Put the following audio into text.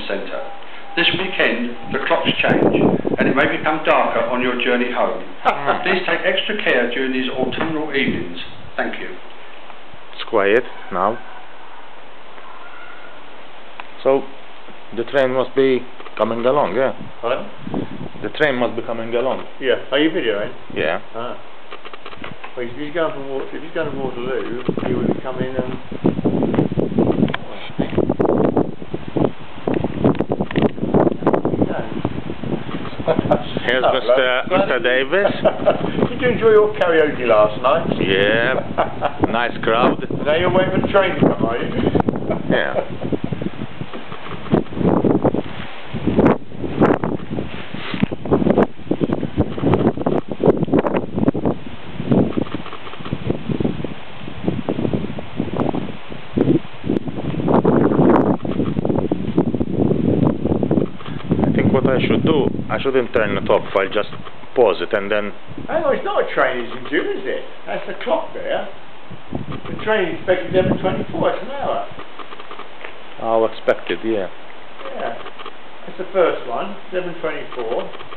centre. This weekend the clocks change and it may become darker on your journey home. Please take extra care during these autumnal evenings. Thank you. It's quiet now. So the train must be coming along, yeah? Pardon? The train must be coming along. Yeah. Are you videoing? Yeah. Ah. Well, if he's going to Waterloo, he would come in and... Here's Mr. Davis. Did you enjoy your karaoke last night? Yeah. Nice crowd. Now you're waiting for the train to come, are you? Yeah. What I should do, I shouldn't turn it off, I'll just pause it and then... Hang on, it's not a train he's in June, is it? That's the clock there. The train is expected 11:24, it's an hour. How expected, yeah. Yeah. That's the first one, 11:24.